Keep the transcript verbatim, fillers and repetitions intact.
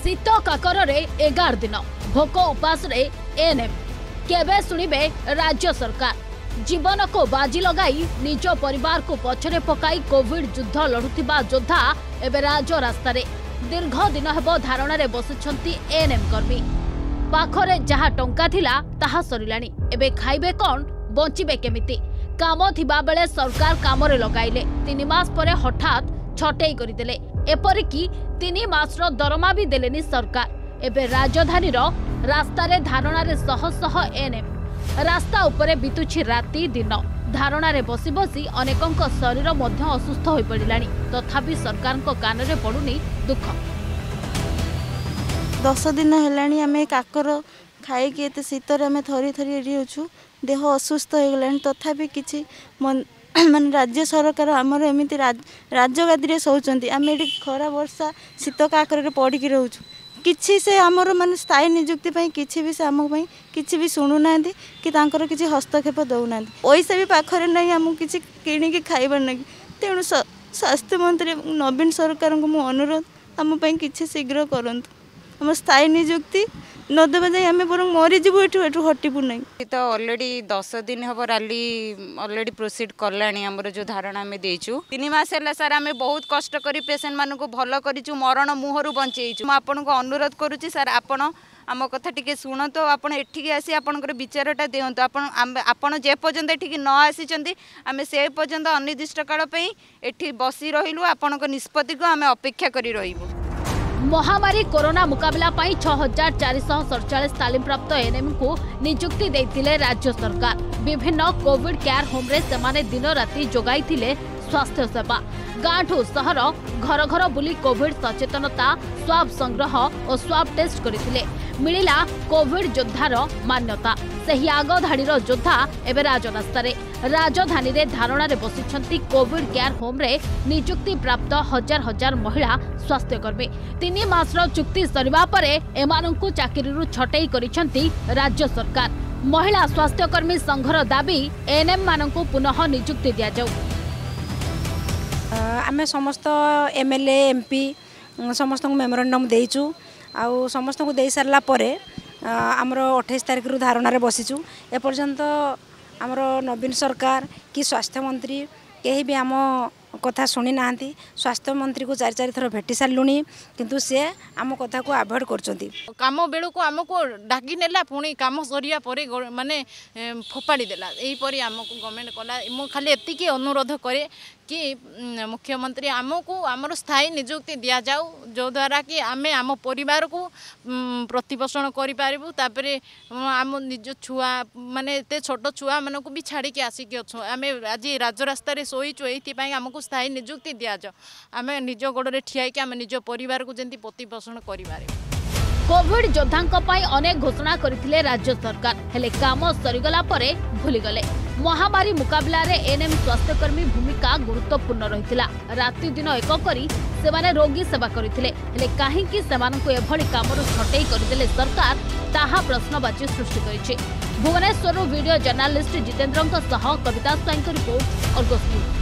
शीत काकर रे एगार दिन भोक उपास रे एएनएम केबे सुनिबे राज्य सरकार जीवन को बाजी लगाई निज परिवार को पछरे पकाई कोविड युद्ध लड़ुथिबा योद्धा एबे राज रास्ता रे दीर्घ दिन हेबो धारणा रे बसुछंती एएनएम कर्मी पाखरे जहा टंका थिला ताहा सरिलानी एबे खाइबे कोन बंचिबे केमिति काम थिबा बेले सरकार काम रे लगाइले तीन मास परे हठात छटई करिदेले एपरिकी तीन मासर दरमा भी देलेनी सरकार एबे राजधानी रो रास्ता रे धारणा रे सह सह एएनएम रास्ता उपरे बितुछि राति दिन धारणा रे बसी बसी अनेकंक शरीर मध्य असुस्थ होई पड़िलानी तथापि सरकार को कान रे पडुनी दुख दस दिन हेलानी आमे काकर खाई के एते शीतर आमे थरी थरी एडी होछु देह असुस्थ हो गलानी तथापि किछि माने राज्य सरकार आमर एमिति राजगादी रे सोचंती आमे एडी खरा वर्षा शीत काकर रे पड़ी के रहउछु किछि से आमर माने स्थायी नियुक्ति पई किछि भी से आम पई किछि भी सुनु नांदी कि तांकर किछि हस्तक्षेप दउ नांदी पैसा भी पाखरे नै आम किछि किणी के खाइबर नै तेणु स्वास्थ्य मंत्री नवीन सरकार को मु अनुरोध आम पई किछि शीघ्र करंतु हम स्थायी नियुक्ति नदेबा जाई आमे बरं मरी जीवु एठु एठु हटिबु नै तो ऑलरेडी दस दिन हम रैली ऑलरेडी प्रोसीड करलानी हमर जो धारणा में देइछु तीन मास हैला सर आमे बहुत कष्ट करी पेशेंट मानु को भलो करिछु मरण मुहरु बंचेइछु म आपन को अनुरोध करूची सर आपण आम कथा टिके शुणु तो आप एठिकी आसी आपनकर विचारटा दियंतु आपण आपण जे पर्यंत एठिकी न आसीचंती आमे से पर्यंत अनिर्दिष्ट काल पई एठी बसी रहिलु आपनक निष्पत्ति को आमे अपेक्षा करी रहिबु। महामारी कोरोना मुकाबला पाई छह हजार चार सौ सड़चाश तालीम प्राप्त एएनएम को नियुक्ति देइतिले राज्य सरकार विभिन्न कोविड केयर होम रे सेमाने दिन राति जोगाई थिले स्वास्थ्य सेवा गाँठू सहर घर घर बुली कोविड सचेतनता स्वाब संग्रह और स्वाब टेस्ट करथिले मिलिला कोविड योद्धार मान्यता सही आग धाड़ीर योद्धा एवं राजरास्ता राजधानी रे धारणा रे बसिछंती कोविड केयर होम रे नियुक्ति प्राप्त हजार हजार महिला स्वास्थ्यकर्मी तीन मासर चुक्ति सरिबा परे एमानंकु चाकरीरु छटई करिछंती राज्य सरकार महिला स्वास्थ्यकर्मी संघर दाबी एएनएम मानंकु पुनः नियुक्ति दिया जाऊ। आमे समस्त एमएलए एमपी समस्त मेमोरेंडम देइचु आउ समस्त को दे सारला परे आमर अठाईस तारिख रु धारणा रे बसीचु एपर्यंत आमर नवीन सरकार कि स्वास्थ्य मंत्री कहीं भी आम कथा शुणी ना स्वास्थ्य मंत्री को चार चार थर भेटी सारूनी किंतु से आम कथा को अवॉइड करछंती काम बेलू को आमको डाकी नेला पुणी काम सरिया परे माने फोपाड़ी देला एही परी आमको गवर्नमेंट कला मु खाली एतिकी अनुरोध करे कि मुख्यमंत्री आमको आमर स्थायी नियुक्ति दिया जाऊ जो द्वारा कि आमे आम परिवार को प्रतिपोषण करि पारिबु तापरे आम निज छुआ माने एते छोट छुआ मन को भी छाड़ी के आसिक अच्छो आमे आज राजरास्ता रे सोईचु एथि पई आमको स्थायी नियुक्ति दिया जाऊ आमे निज गोड़ रे ठिया कि आमे निज परिवार को जेंति प्रतिपोषण करि पारिबु। कोविड योद्धांक पाई अनेक घोषणा करथिले राज्य सरकार हेले काम सरीगला परे भूली गले महामारी मुकाबला रे एएनएम स्वास्थ्यकर्मी भूमिका गुरुत्वपूर्ण रहितिला राति दिन एक करी सेमाने रोगी सेवा करथिले हेले काहे कि सेमानकु एभली कामरु छटई करदेले सरकार ताहा प्रश्नवाची सृष्टि करिछि। भुवनेश्वर वीडियो जर्नलिस्ट जितेंद्रଙ୍କ सह कविता स्वाईंक रिपोर्ट अर्गस न्यूज।